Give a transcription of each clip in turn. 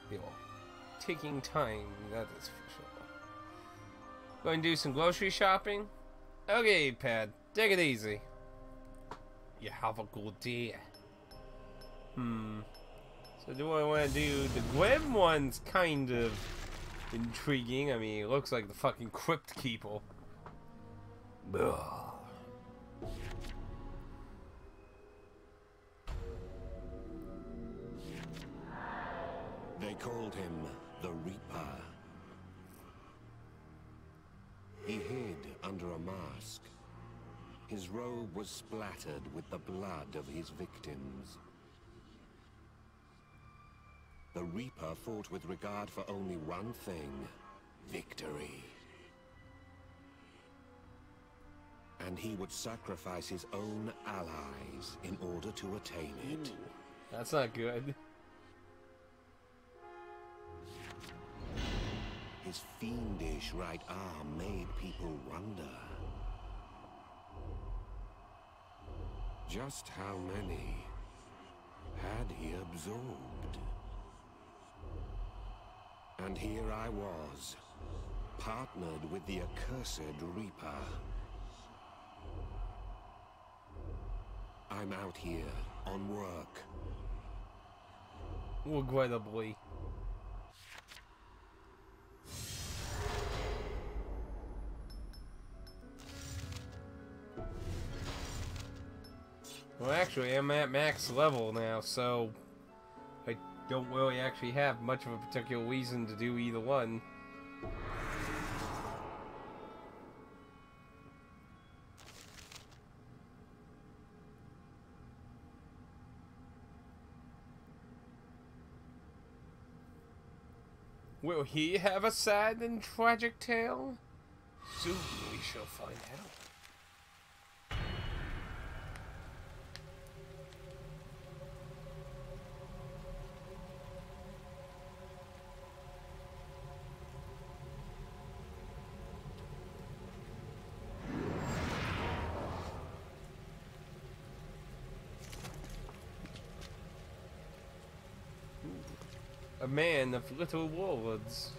You're taking time, that is for sure. Going to do some grocery shopping? Okay, Pad, take it easy. You have a good day. So do I want to do the Grim one's kind of intriguing. I mean, it looks like the fucking Crypt Keeper. Ugh. They called him the Reaper. He hid under a mask. His robe was splattered with the blood of his victims. The Reaper fought with regard for only one thing: victory. And he would sacrifice his own allies in order to attain it. Ooh, that's not good. His fiendish right arm made people wonder. Just how many had he absorbed? And here I was, partnered with the accursed Reaper. I'm out here, on work. Regrettably. Well, actually, I'm at max level now, so I don't really actually have much of a particular reason to do either one. Will he have a sad and tragic tale? Soon we shall find out. A man of little words.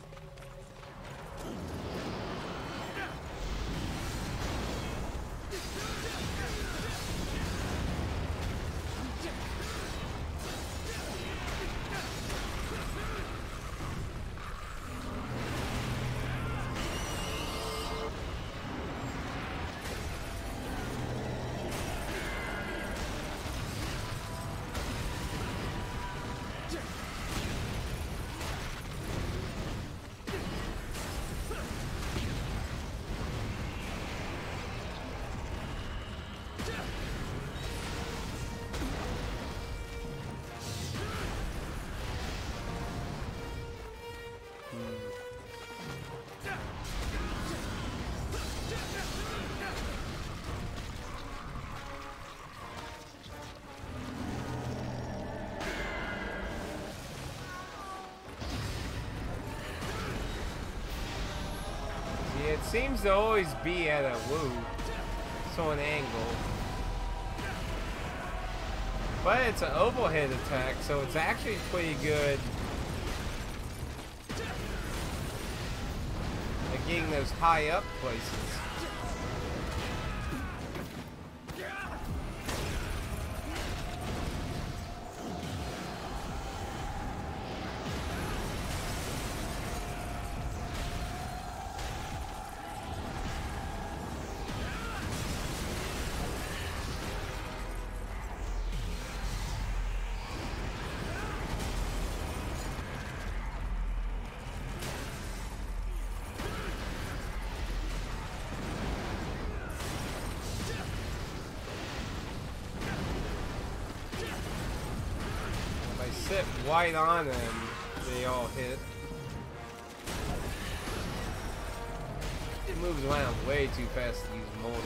It seems to always be at a so an angle. But it's an overhead attack, so it's actually pretty good at getting those high up places. Sit right on them, they all hit. It moves around way too fast to use mortals.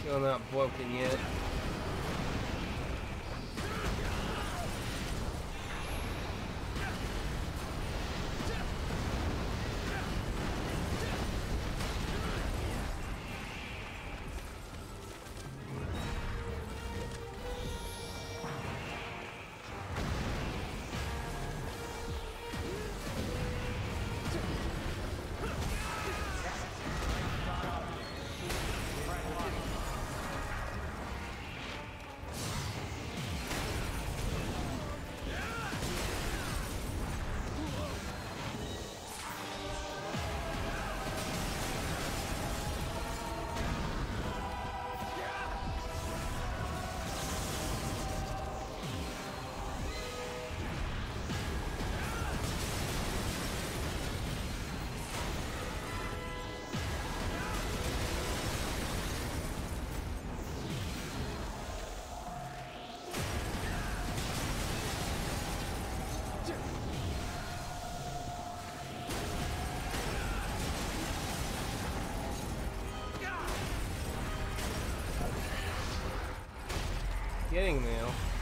Still not broken yet. Getting there.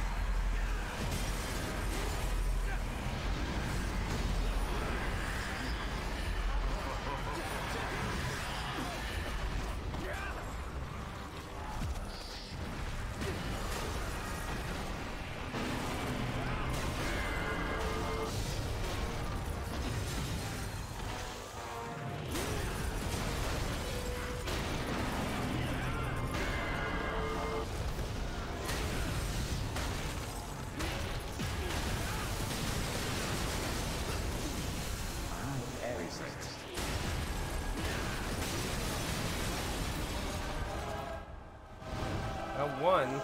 One.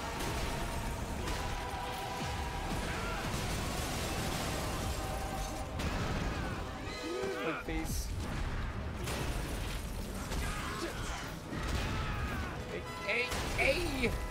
Quick piece. Hey!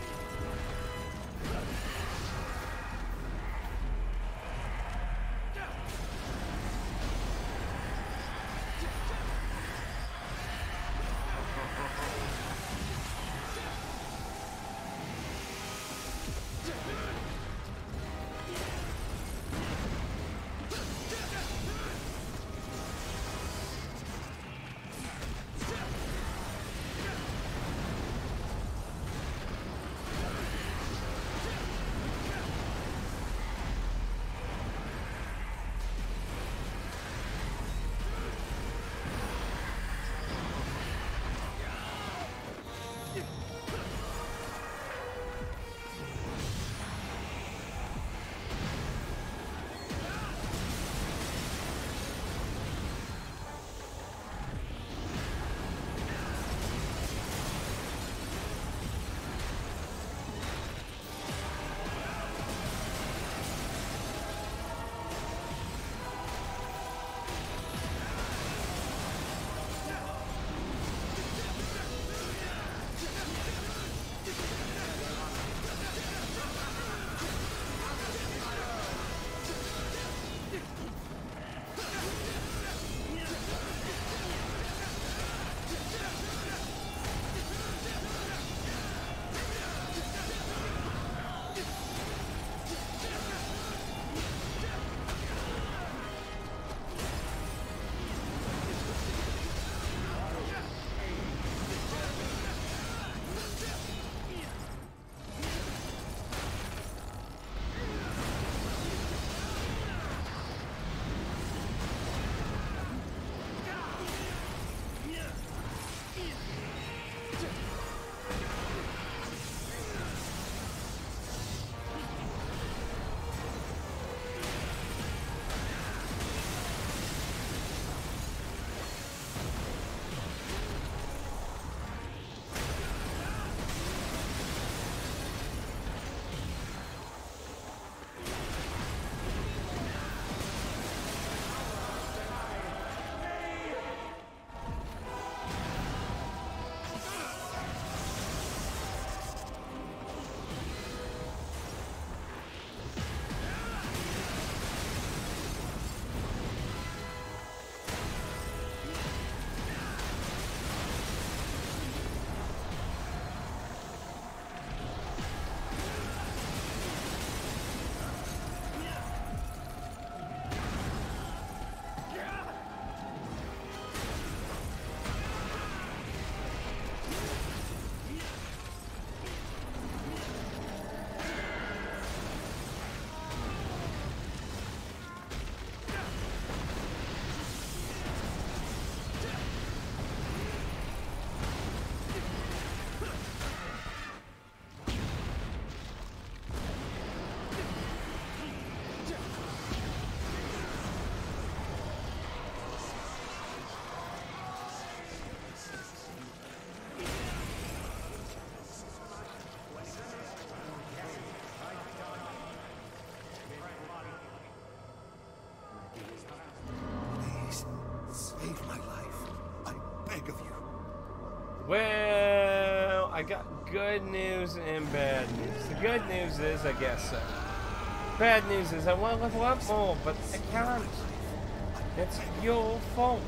Well, I got good news and bad news. The good news is I guess so. Bad news is I want to level up more, but I can't. It's your fault.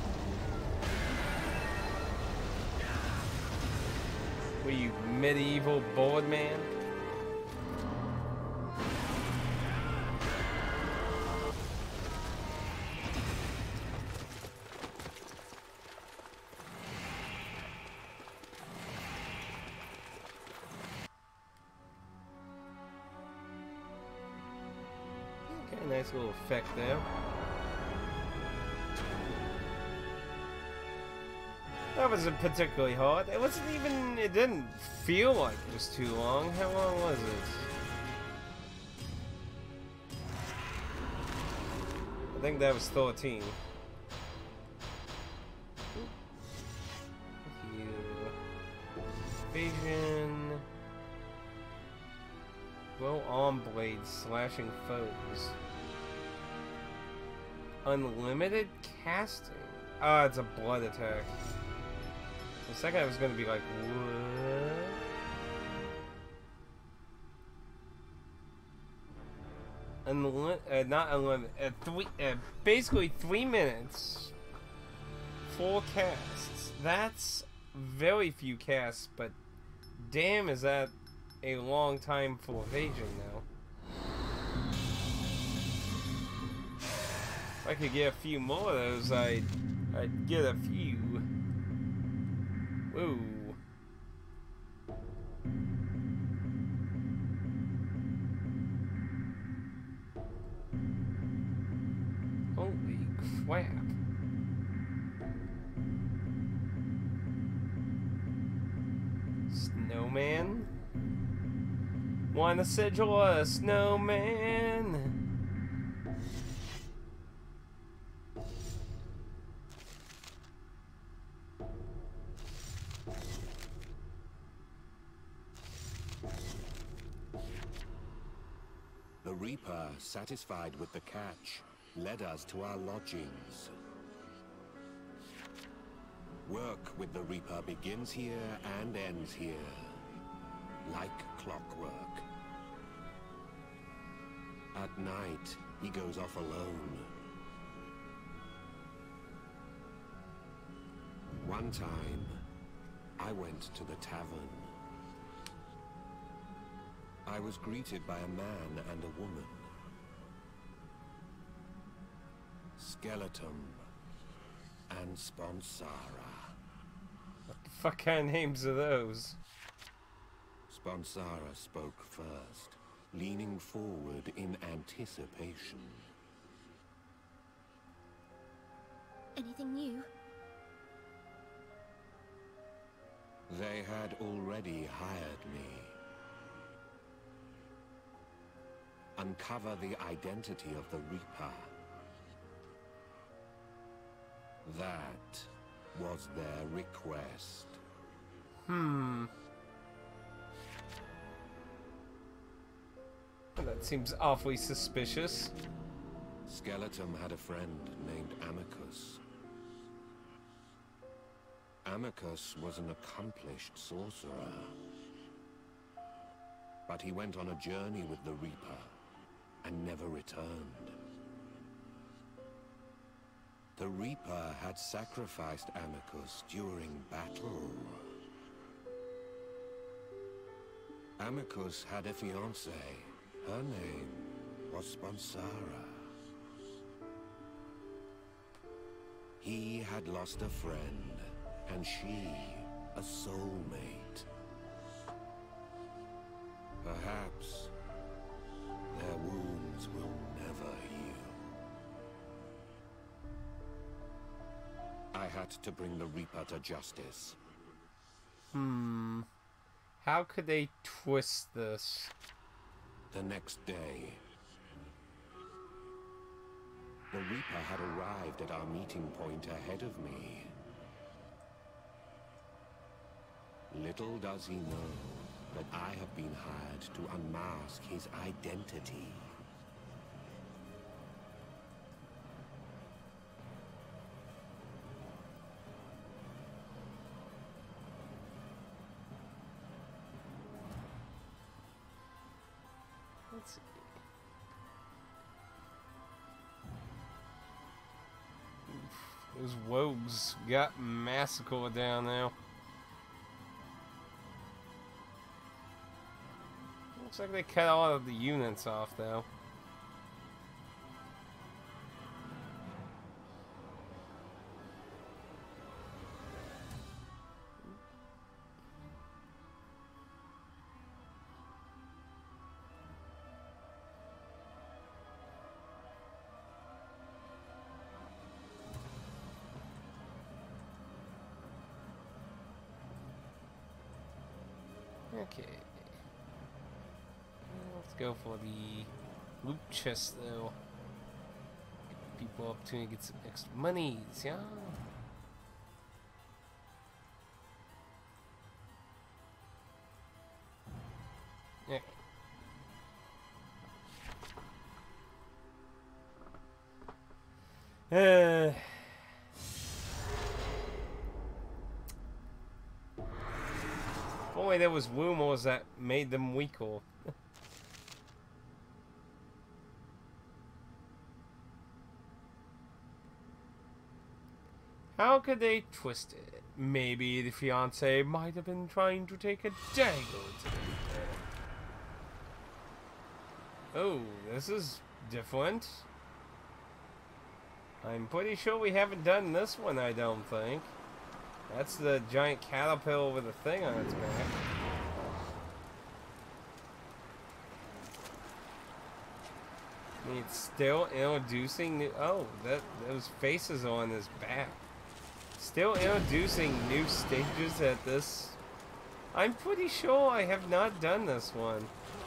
Were you medieval board man? Okay, nice little effect there. That wasn't particularly hard. It wasn't even, it didn't feel like it was too long. How long was it? I think that was 13. Evasion. Blow arm blades slashing foes. Unlimited casting. Ah, it's a blood attack. The second I was gonna be like, what? Not unlimited. Basically 3 minutes. 4 casts. That's very few casts, but damn, is that a long time for evasion now. If I could get a few more of those, I'd get a few. Whoa. Holy crap. Snowman? Wanna sigil a snowman? The Reaper, satisfied with the catch, led us to our lodgings. Work with the Reaper begins here and ends here, like clockwork. At night, he goes off alone. One time, I went to the tavern. I was greeted by a man and a woman. Skeleton and Sponsara. What the fuck kind of names are those? Sponsara spoke first, leaning forward in anticipation. Anything new? They had already hired me. Uncover the identity of the Reaper. That was their request. That seems awfully suspicious. Skeleton had a friend named Amicus. Amicus was an accomplished sorcerer. But he went on a journey with the Reaper and never returned. The Reaper had sacrificed Amicus during battle. Amicus had a fiancée. Her name was Sponsara. He had lost a friend, and she a soulmate. Perhaps their wounds will never heal. I had to bring the Reaper to justice. How could they twist this? The next day, the Reaper had arrived at our meeting point ahead of me. Little does he know that I have been hired to unmask his identity. Those rogues got massacred down there. Looks like they cut all of the units off, though. Okay. Let's go for the loot chest, though. Give people opportunity to get some extra monies, yeah? Yeah. If only there was rumors that made them weaker. How could they twist it? Maybe the fiancé might have been trying to take a dagger to them. Oh, this is different. I'm pretty sure we haven't done this one, I don't think. That's the giant caterpillar with a thing on its back. I mean, it's still introducing new... Oh, those faces are on his back. Still introducing new stages at this... I'm pretty sure I have not done this one.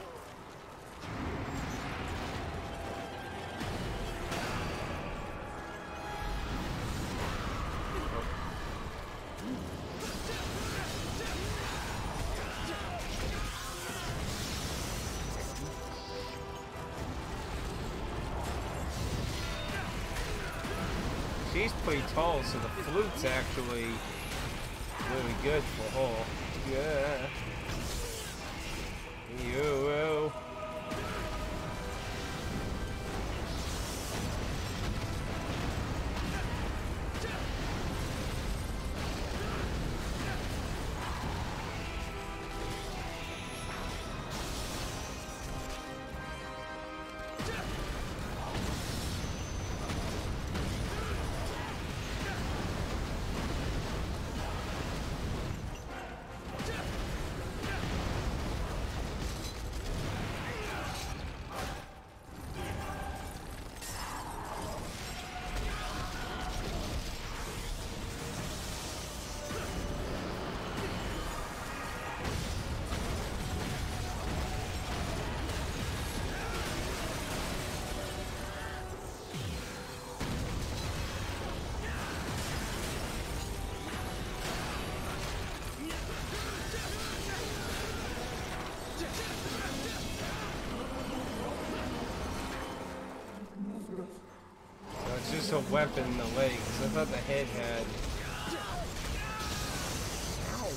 She's pretty tall, so the flute's actually really good for her. Yeah. Yo. It's just a weapon in the legs. I thought the head had... Ow.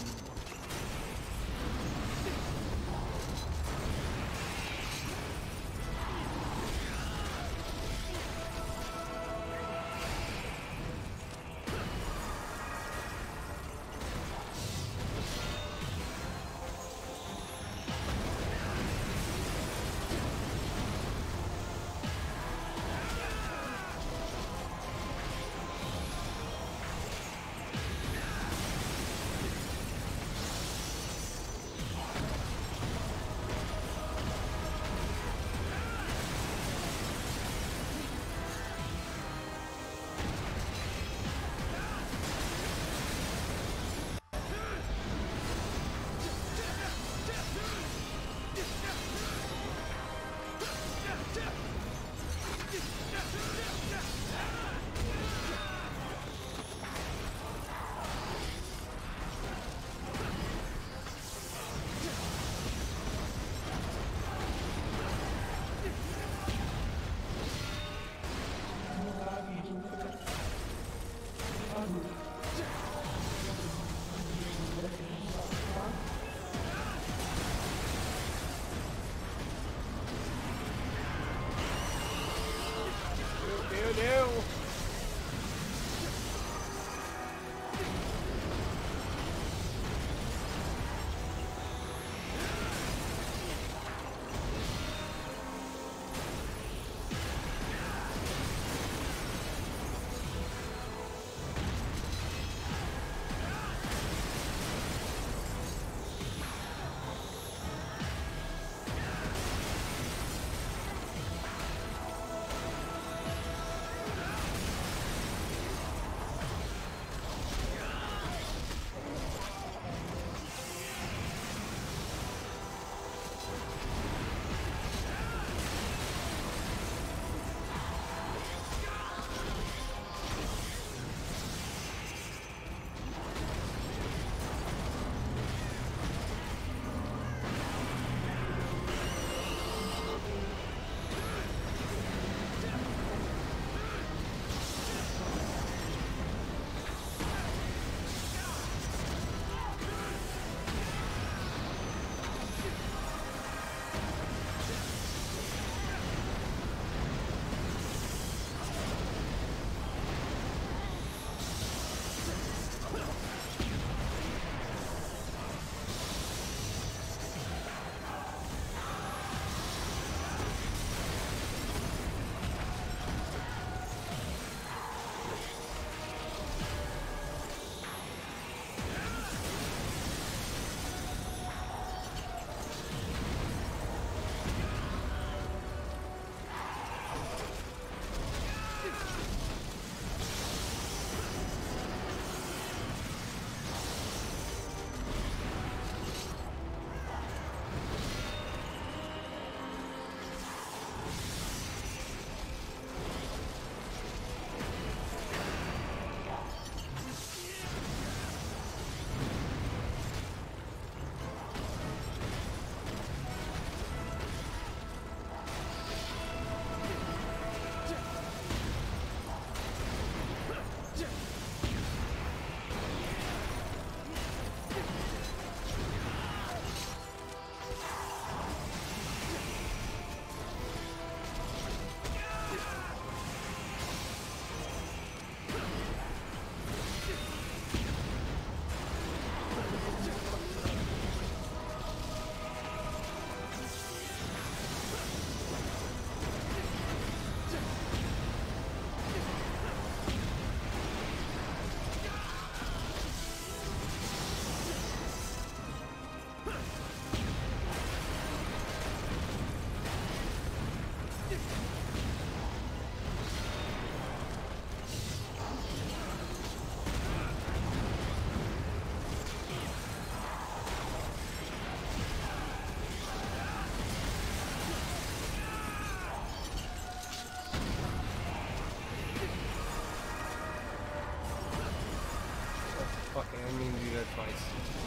Fuck it, I didn't mean to do that twice.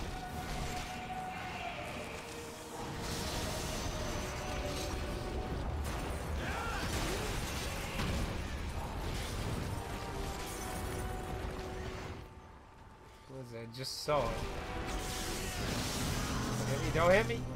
What was that? I just saw it. Don't hit me, don't hit me!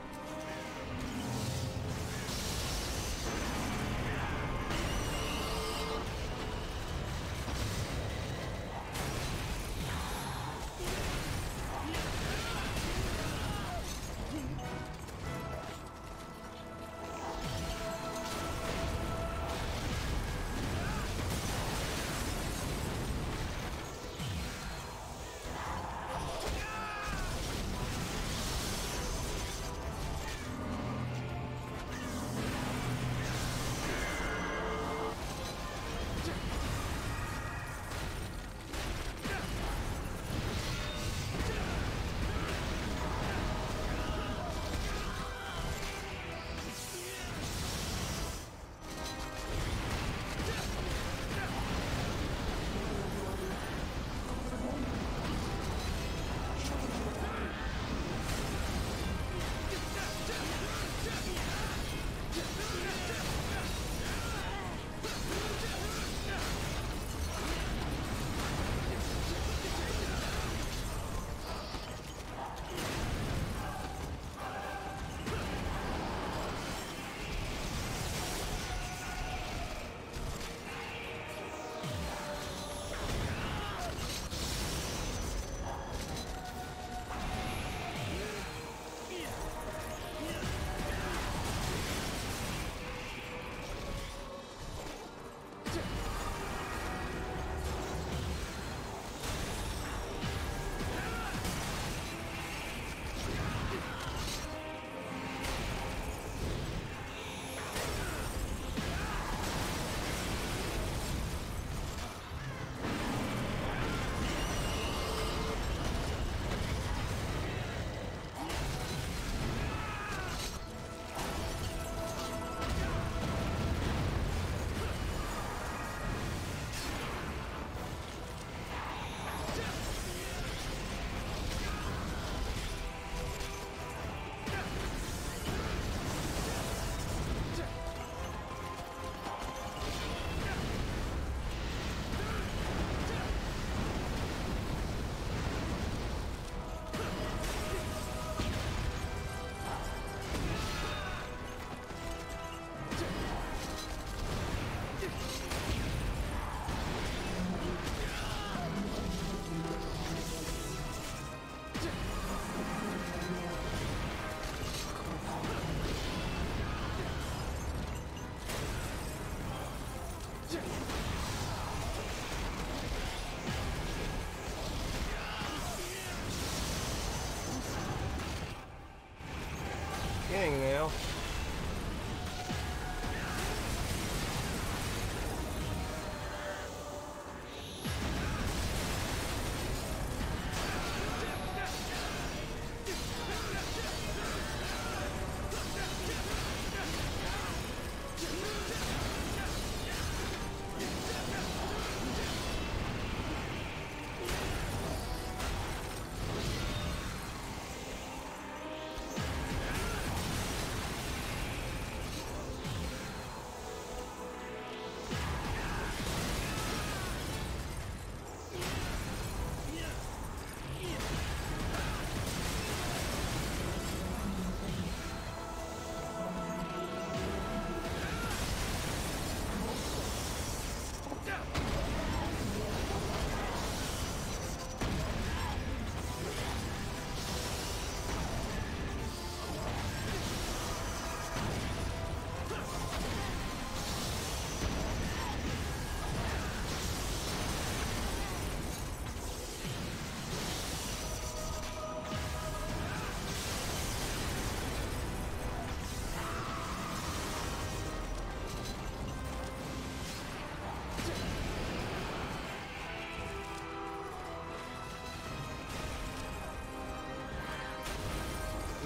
Getting now.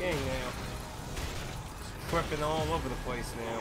skiing now. It's tripping all over the place now.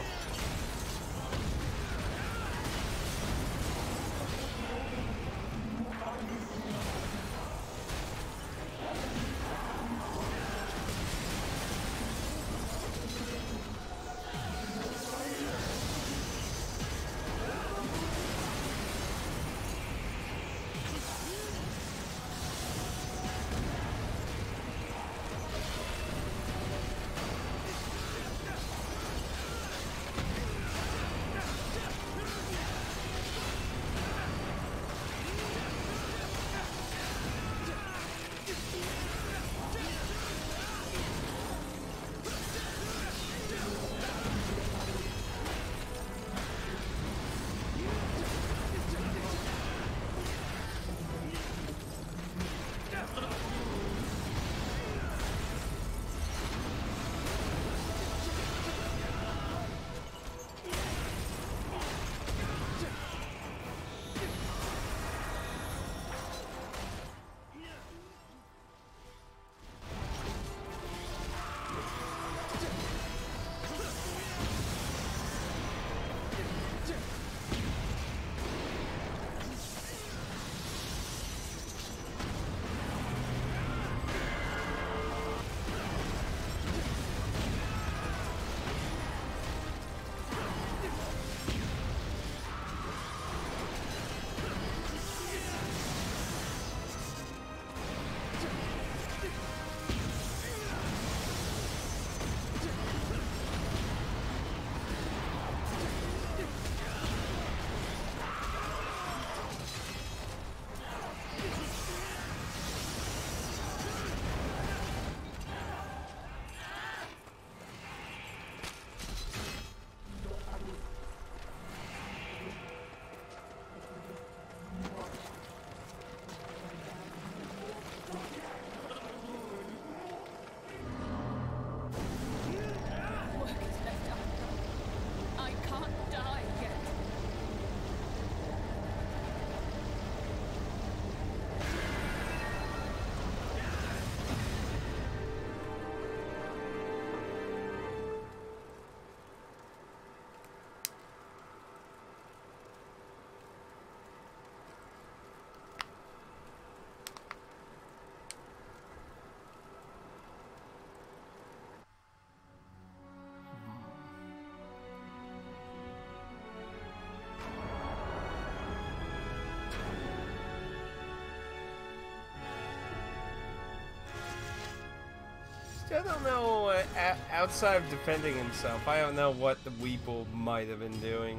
I don't know, outside of defending himself, I don't know what the Weeple might have been doing.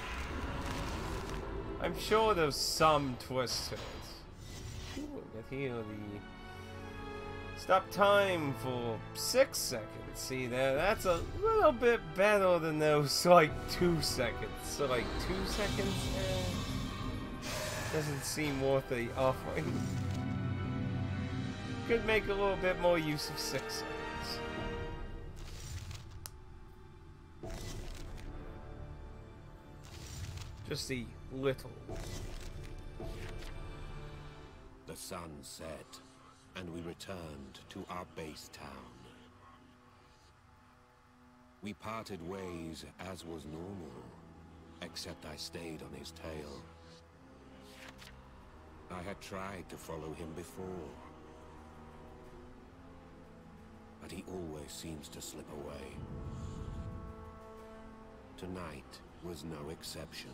I'm sure there's some twist to it. Ooh, got here the... Stop time for 6 seconds. See there, that's a little bit better than those, like, 2 seconds. So, like, 2 seconds? Doesn't seem worth the offering. Could make a little bit more use of 6 seconds. Just a little. The sun set, and we returned to our base town. We parted ways as was normal, except I stayed on his tail. I had tried to follow him before, but he always seems to slip away. Tonight was no exception.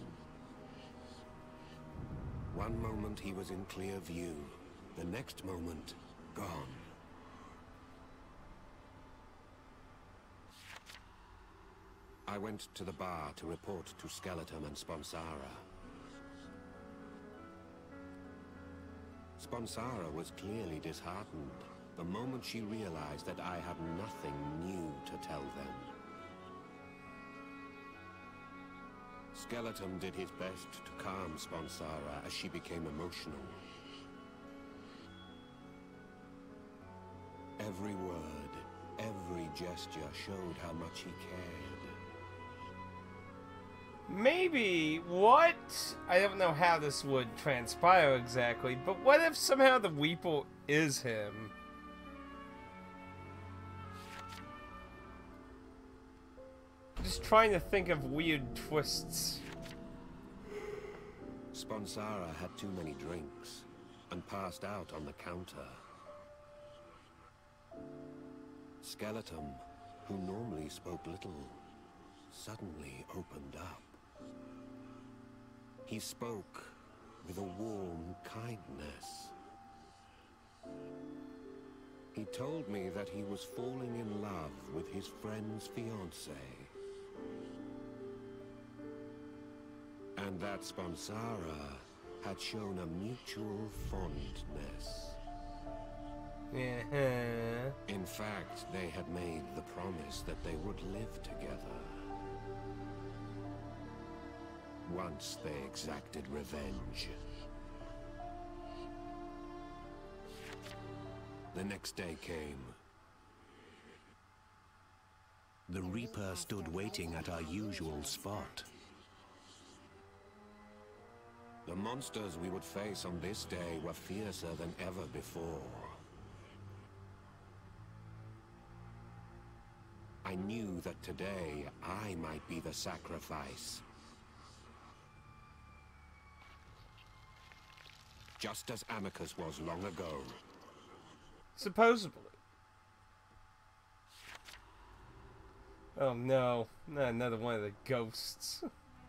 One moment he was in clear view, the next moment, gone. I went to the bar to report to Skeleton and Sponsara. Sponsara was clearly disheartened the moment she realized that I had nothing new to tell them. Skeleton did his best to calm Sponsara as she became emotional. Every word, every gesture showed how much he cared. Maybe, what? I don't know how this would transpire exactly, but what if somehow the Weeple is him? just trying to think of weird twists. Sponsara had too many drinks and passed out on the counter. Skeleton, who normally spoke little, suddenly opened up. He spoke with a warm kindness. He told me that he was falling in love with his friend's fiancée. And that Sponsara had shown a mutual fondness. Yeah. In fact, they had made the promise that they would live together. Once they exacted revenge. The next day came. The Reaper stood waiting at our usual spot. The monsters we would face on this day were fiercer than ever before. I knew that today I might be the sacrifice. Just as Amicus was long ago. Supposedly. Oh no, not another one of the ghosts.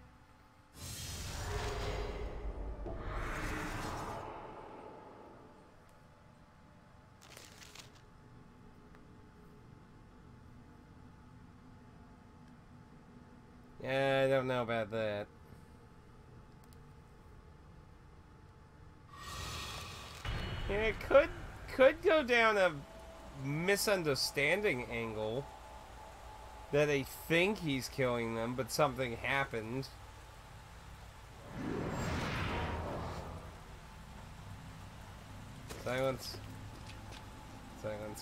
Yeah, I don't know about that. Yeah, it could go down a misunderstanding angle. That they think he's killing them, but something happened. Silence. Silence.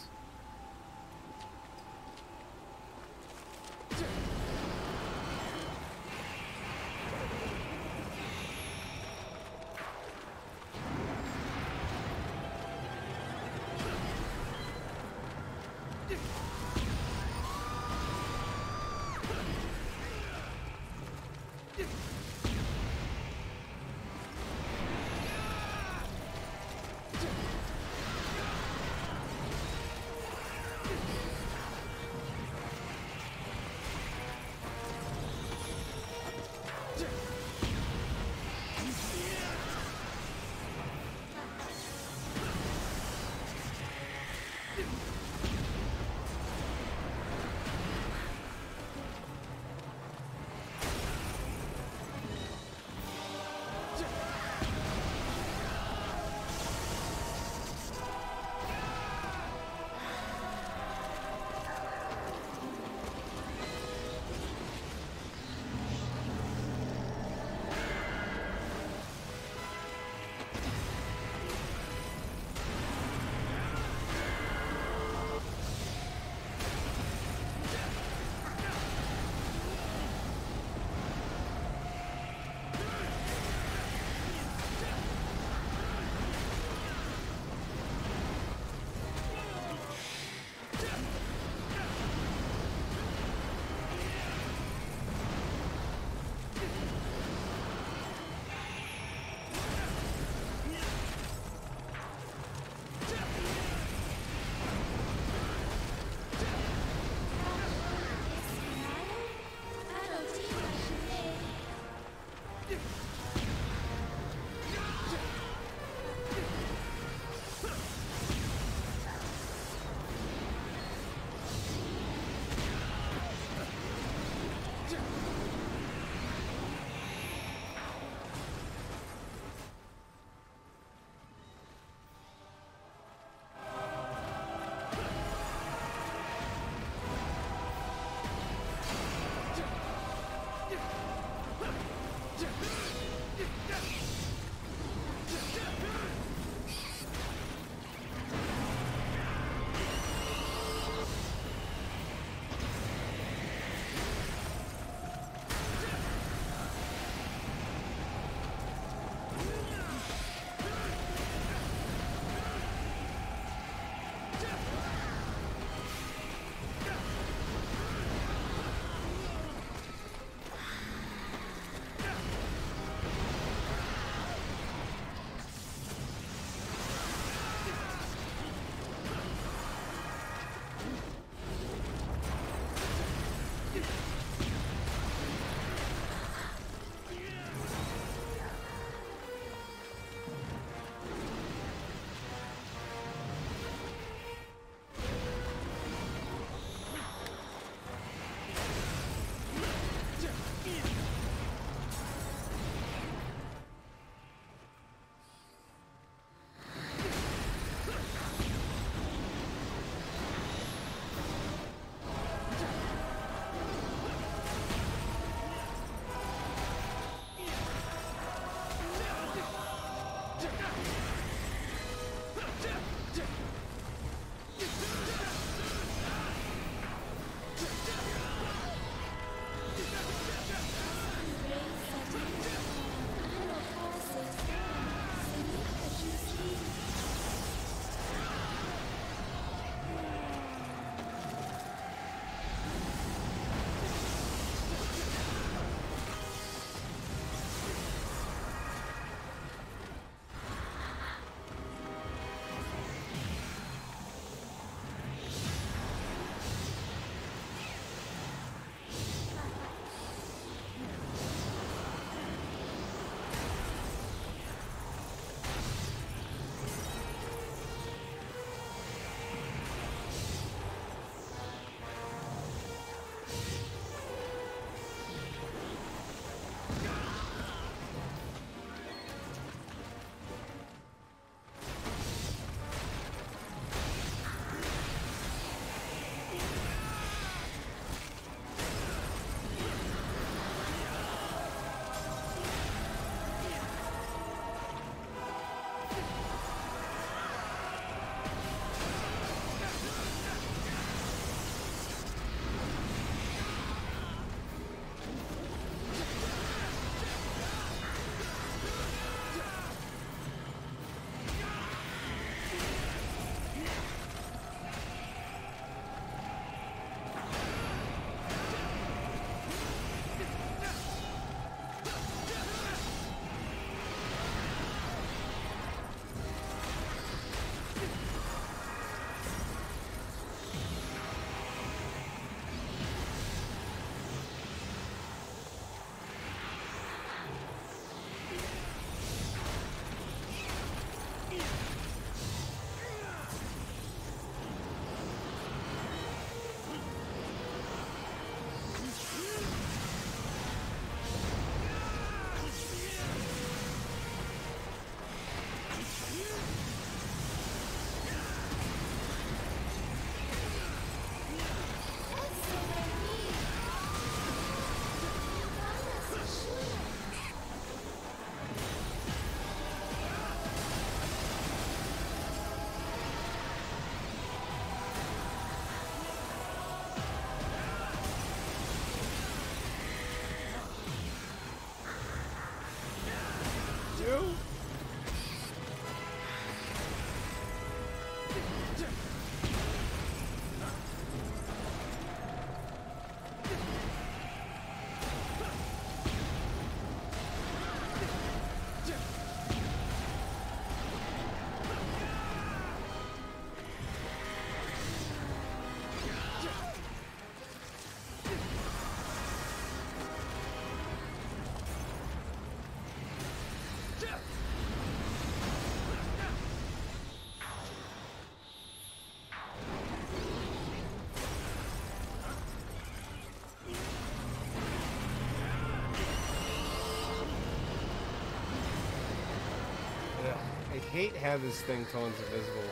hate how this thing turns invisible.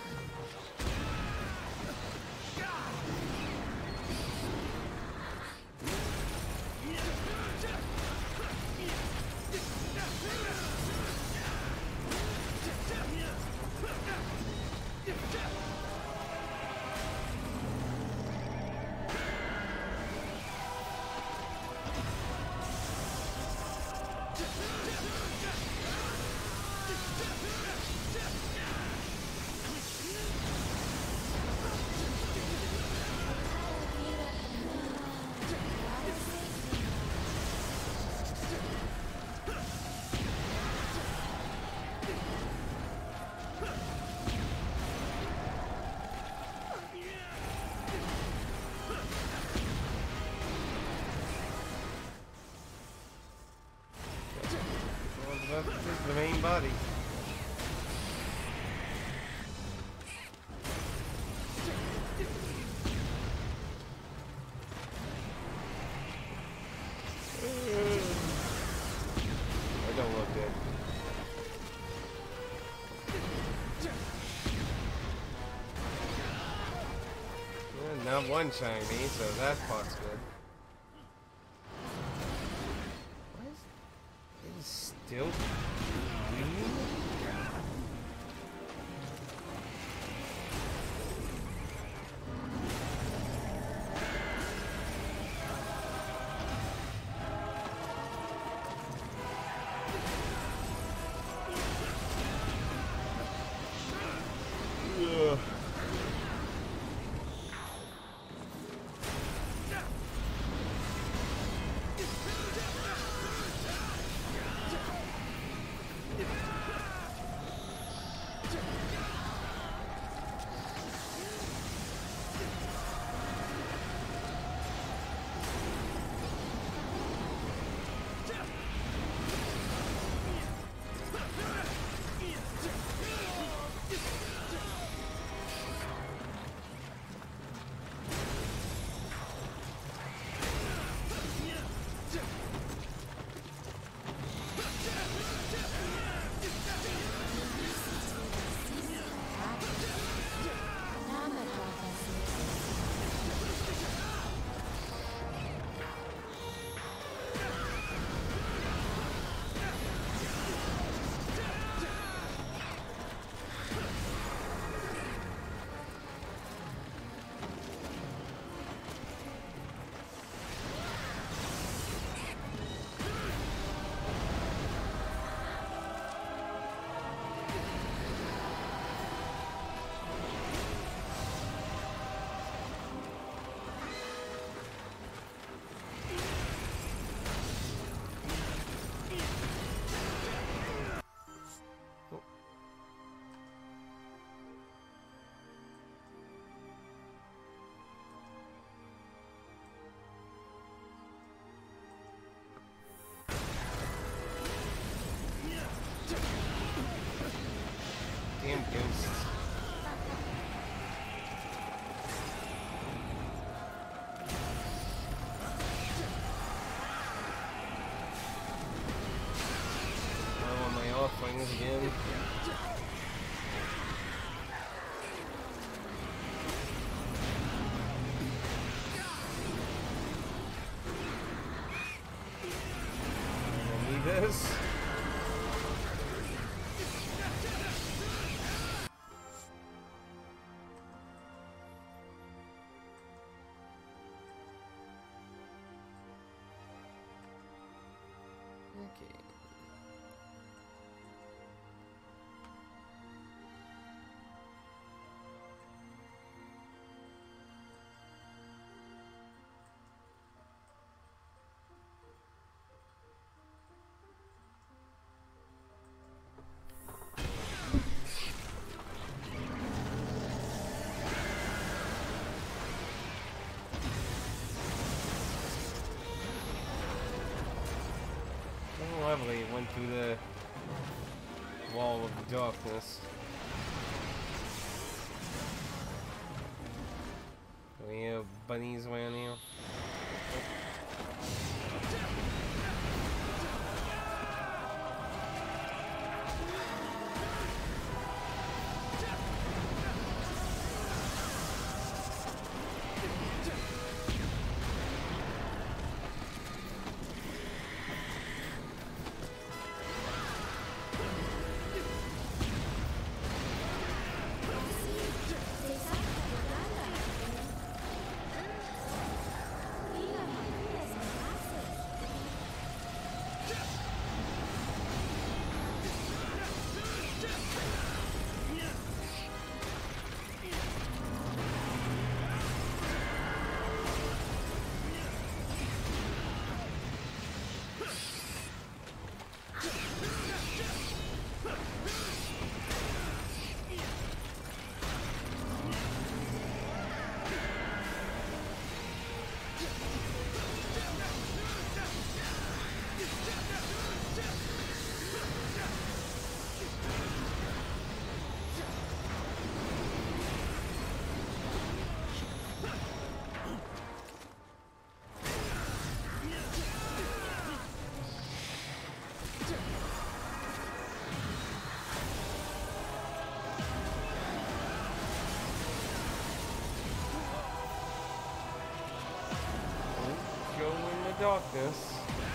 This is the main body. I don't look good. Not one shiny, so that part's good. Why is it still green? Ugh. Damn ghosts. I want my offerings again. I need this. Okay. Oh, lovely. It went through the wall of darkness. We have bunnies around here. darkness.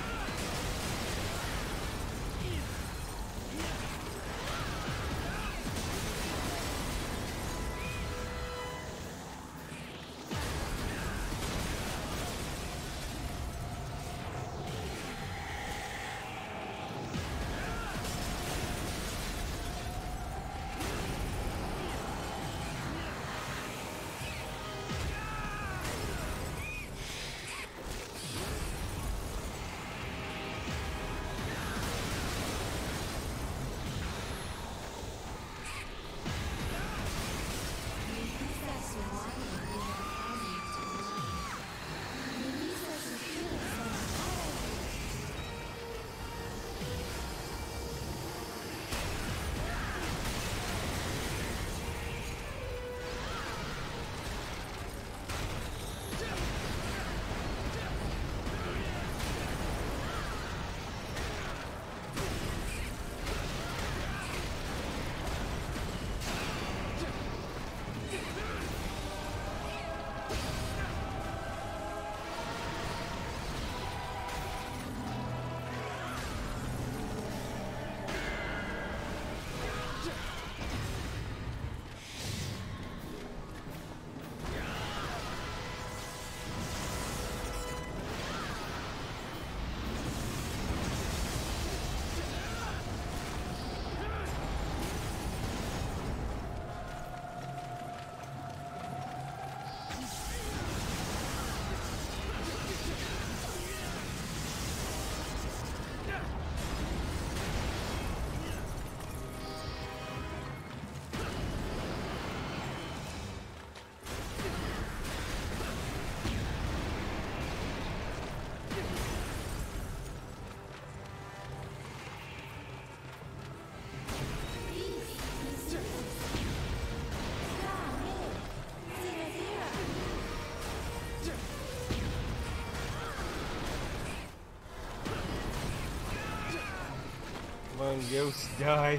Come on, ghost, die.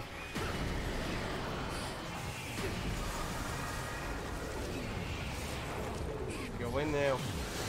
Go in now.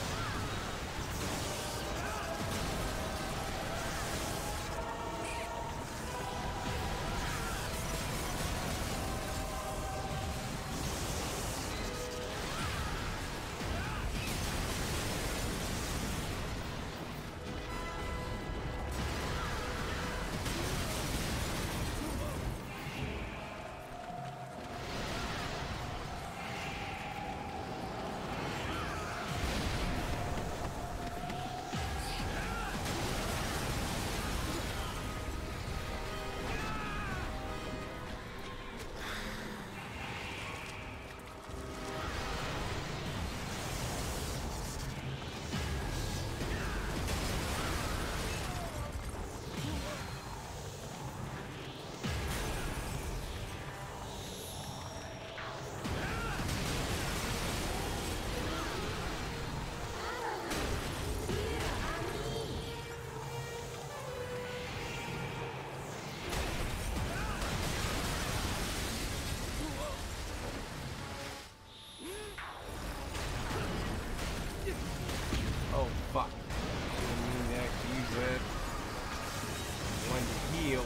Oh fuck. I didn't mean to actually use that. I wanted to heal.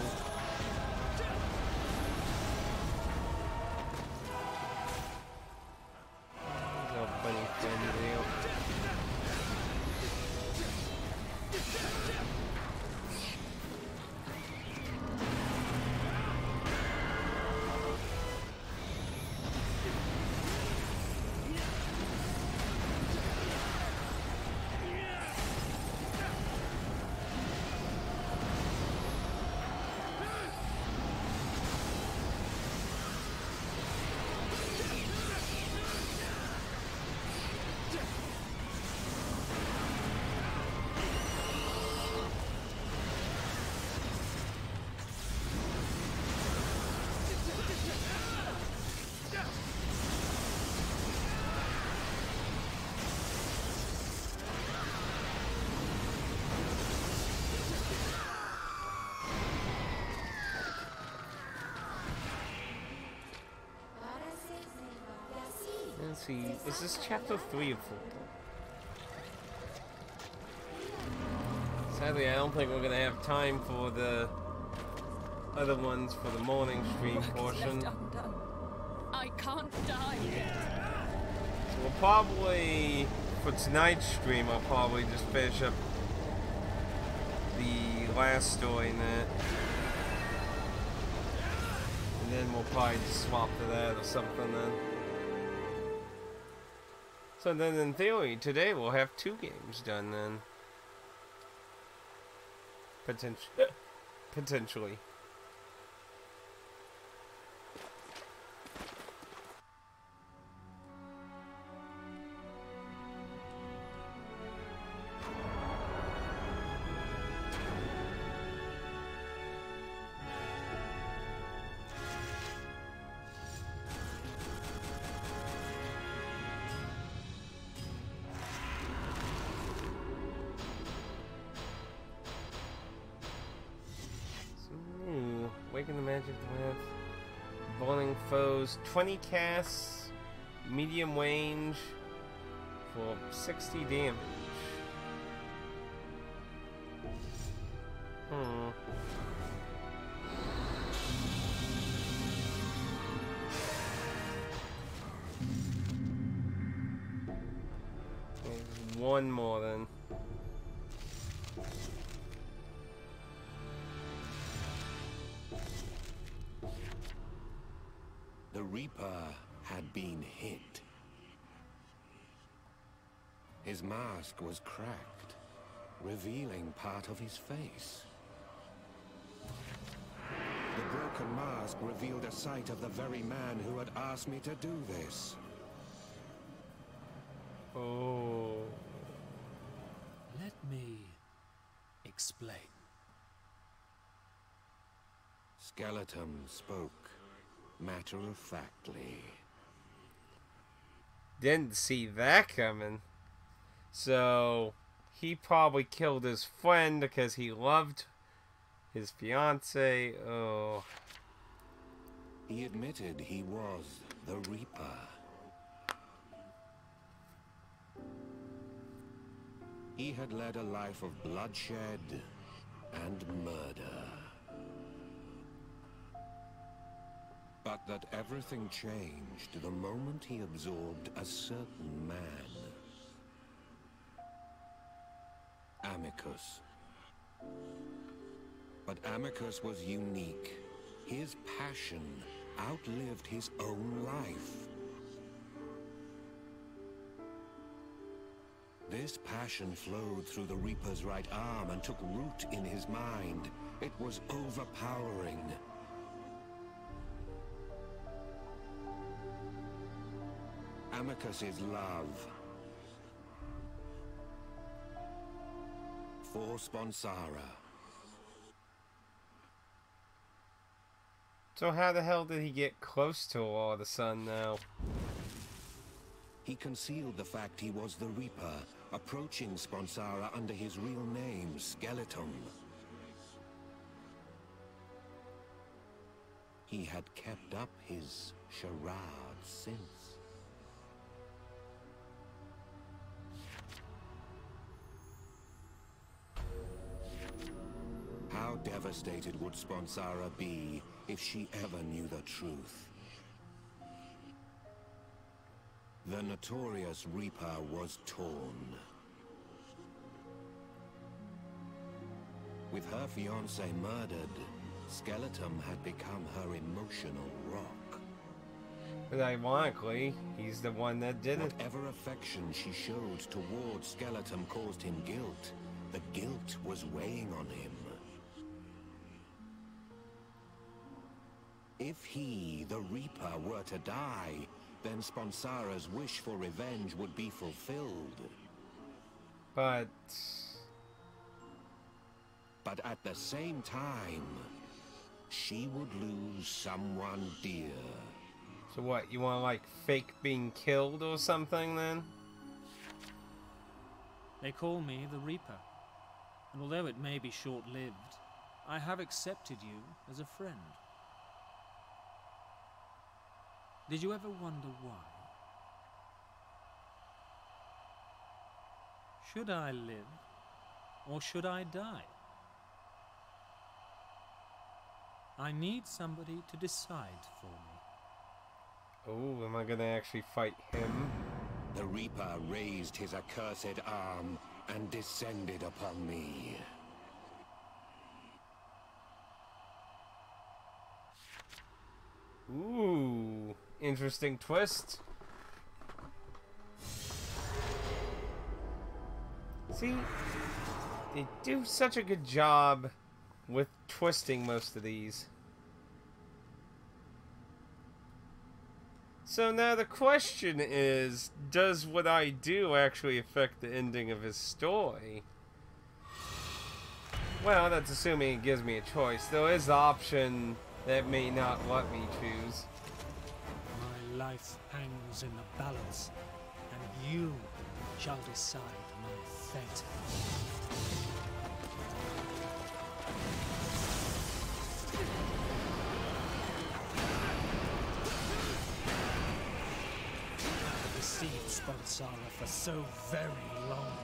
There's no funny friend there. Let's see, is this chapter 3 or 4? Sadly, I don't think we're gonna have time for the other ones for the morning stream portion. Left undone. I can't die. So we'll probably, for tonight's stream, I'll probably just finish up the last story in that. And then we'll probably just swap to that or something then. So then in theory, today we'll have 2 games done then. Potentially. Awaken the magic with burning foes, 20 casts, medium range for 60 damage. There's one more then. The Reaper had been hit. His mask was cracked, revealing part of his face. The broken mask revealed a sight of the very man who had asked me to do this. Oh. Let me explain. Skeleton spoke matter-of-factly. Didn't see that coming. So he probably killed his friend because he loved his fiance. Oh. He admitted he was the Reaper. He had led a life of bloodshed and murder. But that everything changed the moment he absorbed a certain man. Atticus. But Atticus was unique. His passion outlived his own life. This passion flowed through the Reaper's right arm and took root in his mind. It was overpowering. Atticus's love for Sponsara. So how the hell did he get close to all of a sudden now? He concealed the fact he was the Reaper, approaching Sponsara under his real name, Skeleton. He had kept up his charade since. How devastated would Sponsara be if she ever knew the truth? The notorious Reaper was torn. With her fiancé murdered, Skeleton had become her emotional rock. But ironically, he's the one that did it. Whatever affection she showed towards Skeleton caused him guilt. The guilt was weighing on him. If he, the Reaper, were to die, then Sponsara's wish for revenge would be fulfilled. But at the same time, she would lose someone dear. so what, you want to like fake being killed or something then? They call me the Reaper, and although it may be short-lived, I have accepted you as a friend. Did you ever wonder why? Should I live, or should I die? I need somebody to decide for me. Oh, am I gonna actually fight him? The Reaper raised his accursed arm and descended upon me. Ooh, interesting twist. See, they do such a good job with twisting most of these. So now the question is, does what I do actually affect the ending of his story? Well, that's assuming it gives me a choice. There is the option that may not let me choose. My life hangs in the balance, and you shall decide my fate. I've deceived Sponsara for so very long.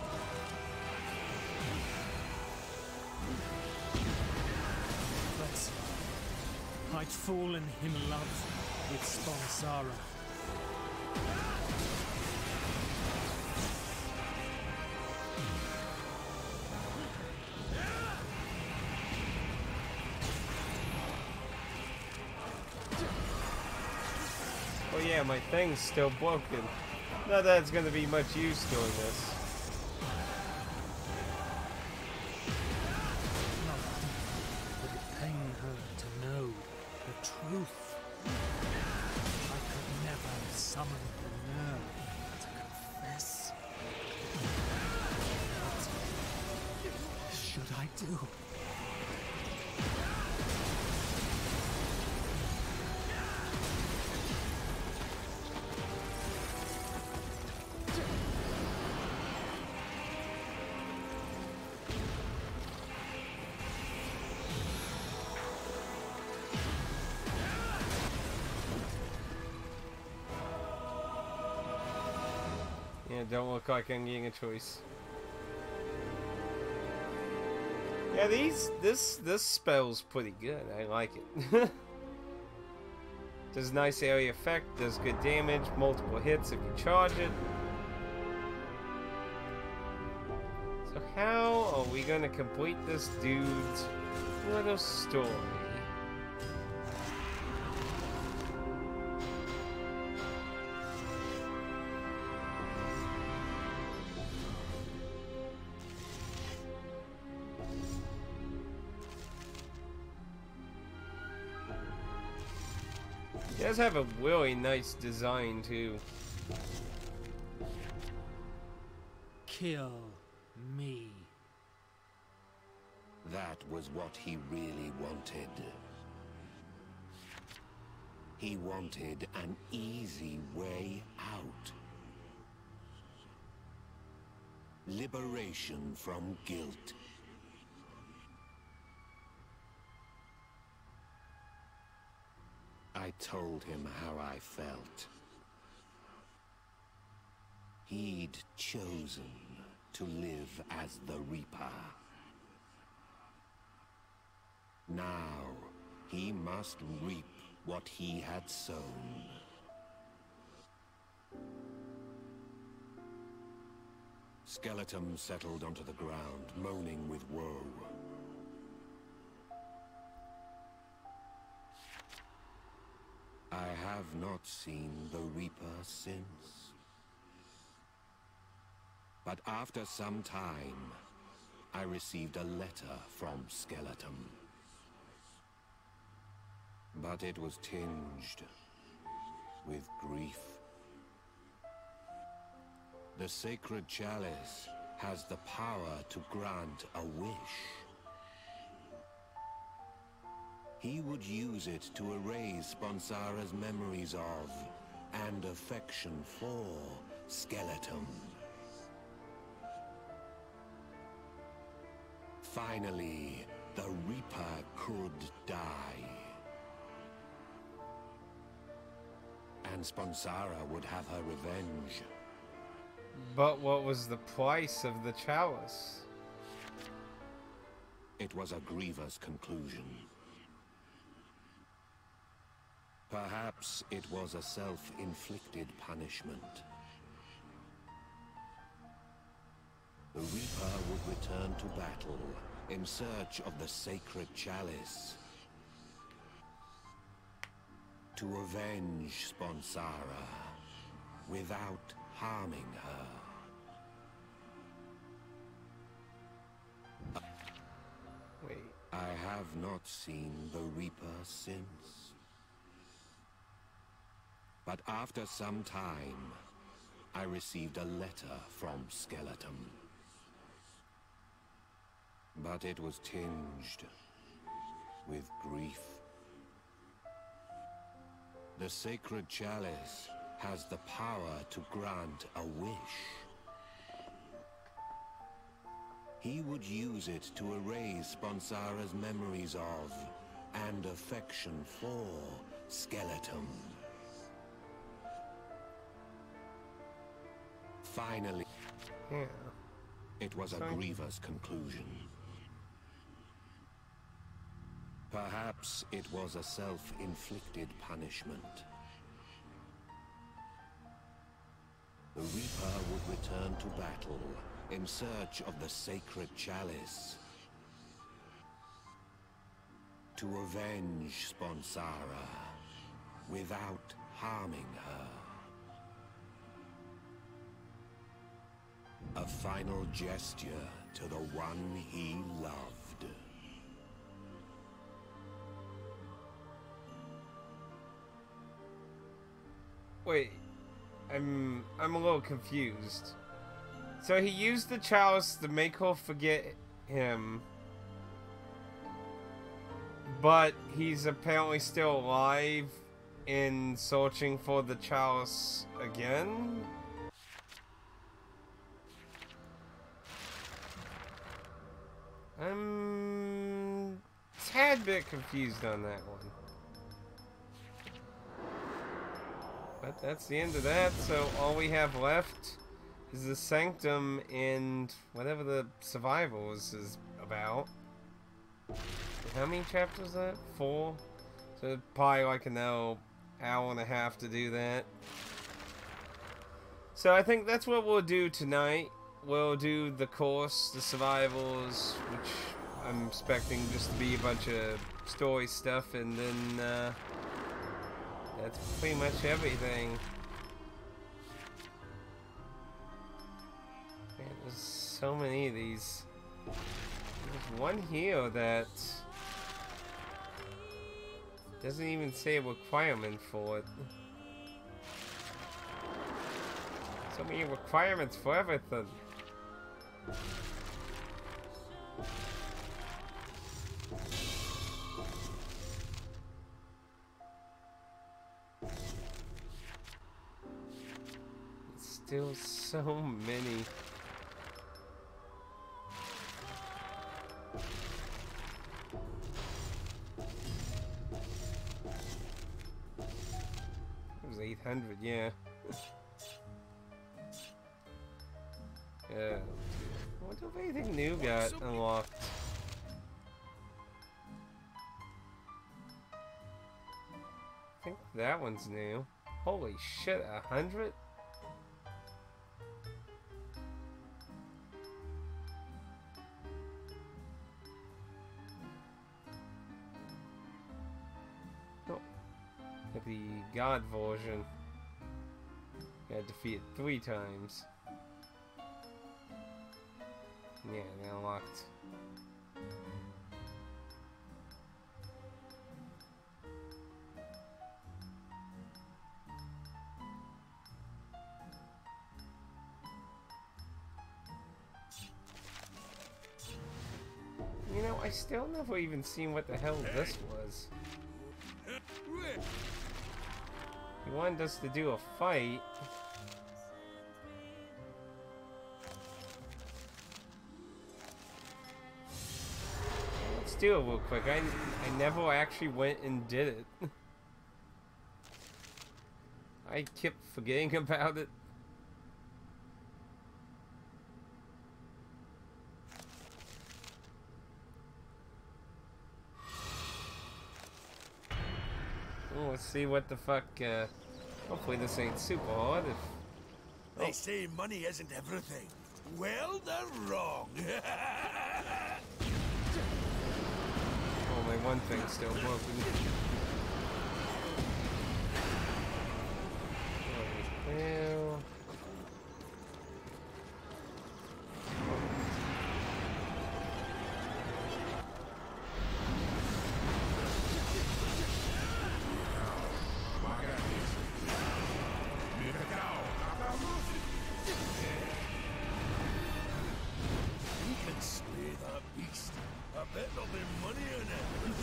But I'd fallen in love with Sponsara. Oh yeah, my thing's still broken. Not that it's gonna be much use doing this. Would it pain her to know the truth? I could never summon the nerve to confess. What should I do? Yeah, don't look like I'm getting a choice. Yeah, this spell's pretty good. I like it. Does nice area effect, does good damage, multiple hits if you charge it. So how are we gonna complete this dude's little story? It does have a really nice design too. Kill me. That was what he really wanted. He wanted an easy way out. Liberation from guilt. I told him how I felt. He'd chosen to live as the Reaper. Now, he must reap what he had sown. Skeleton settled onto the ground, moaning with woe. I have not seen the Reaper since. But after some time, I received a letter from Skeleton. But it was tinged with grief. The sacred chalice has the power to grant a wish. He would use it to erase Sponsara's memories of and affection for Skeleton. Finally, the Reaper could die. And Sponsara would have her revenge. But what was the price of the chalice? it was a grievous conclusion. Perhaps it was a self-inflicted punishment. The Reaper would return to battle in search of the sacred chalice to avenge Sponsara without harming her. Wait. I have not seen the Reaper since. But after some time, I received a letter from Skeleton. But it was tinged with grief. The sacred chalice has the power to grant a wish. He would use it to erase Sponsara's memories of and affection for Skeleton. Finally, Yeah. it was a Sorry. grievous conclusion. Perhaps it was a self-inflicted punishment. The Reaper would return to battle in search of the sacred chalice to avenge Sponsara without harming her. A final gesture to the one he loved. Wait, I'm a little confused. So he used the chalice to make her forget him, but he's apparently still alive in searching for the chalice again? I'm a tad bit confused on that one. But that's the end of that, so all we have left is the Sanctum and whatever the Survivals is about. How many chapters is that? 4? So probably like an hour and a half to do that. So I think that's what we'll do tonight. We'll do the course, the Survivals, which I'm expecting just to be a bunch of story stuff, and then that's pretty much everything. Man, there's so many of these. There's one here that doesn't even say a requirement for it. So many requirements for everything. Still so many. It was 800, yeah. Yeah. I wonder if anything new got unlocked. I think that one's new. Holy shit, 100? The God version. You had to defeat it 3 times. Yeah, they unlocked. You know, I still never even seen what the hell this was. He wanted us to do a fight. Let's do it real quick. I never actually went and did it. I kept forgetting about it. Let's see what the fuck, hopefully this ain't super hard. They say money isn't everything. Well, they're wrong. Only one thing's still broken. Well... You can slay that beast. I bet there'll be money in it.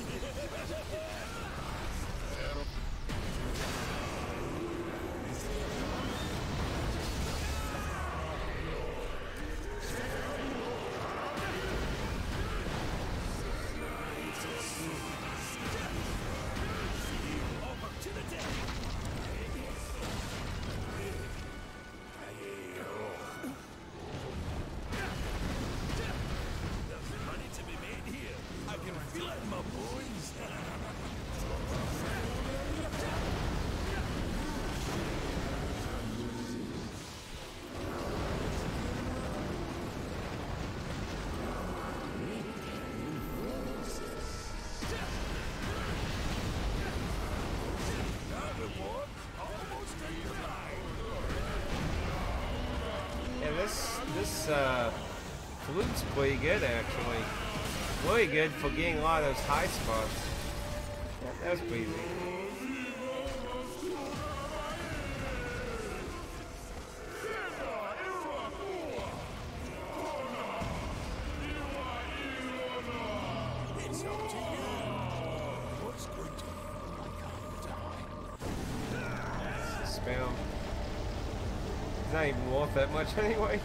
This flute's pretty good, actually. Really good for getting a lot of those high spots. That was pretty easy. It's up to you. What's going to Spam. It's not even worth that much anyway.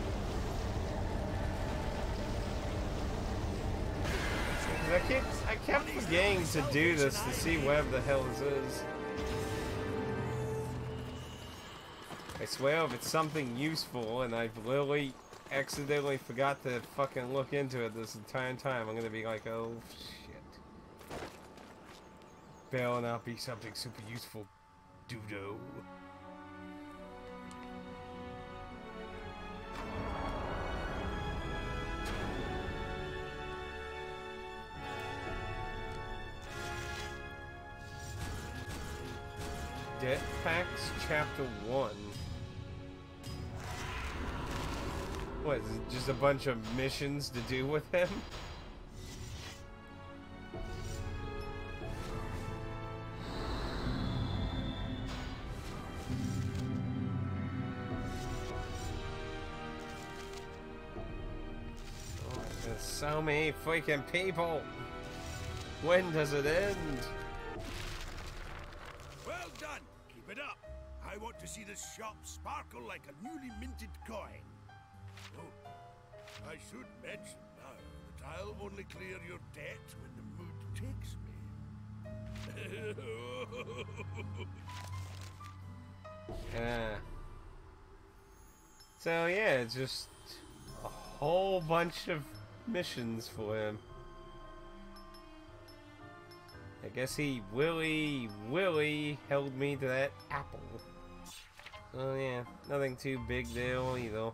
I kept forgetting to do this to see whatever the hell this is. I swear if it's something useful and I've literally accidentally forgot to fucking look into it this entire time, I'm gonna be like, oh shit. Better not be something super useful, dudo. Debt Packs Chapter 1. What, is it just a bunch of missions to do with him? Oh, there's so many freaking people! When does it end? Well done. Keep it up. I want to see this shop sparkle like a newly minted coin. Oh, I should mention now that I'll only clear your debt when the mood takes me. So yeah, it's just a whole bunch of missions for him. I guess he really held me to that apple. Oh yeah, nothing too big deal either.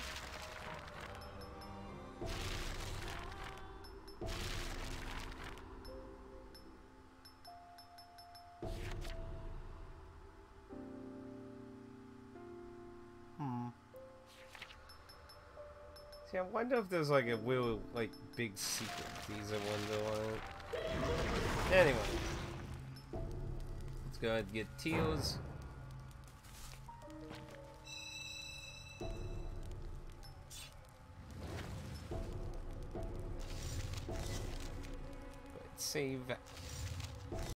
See, I wonder if there's like a real, like, big secret piece I wonder on it. Anyway. Let's go ahead and get Teals. Let's save.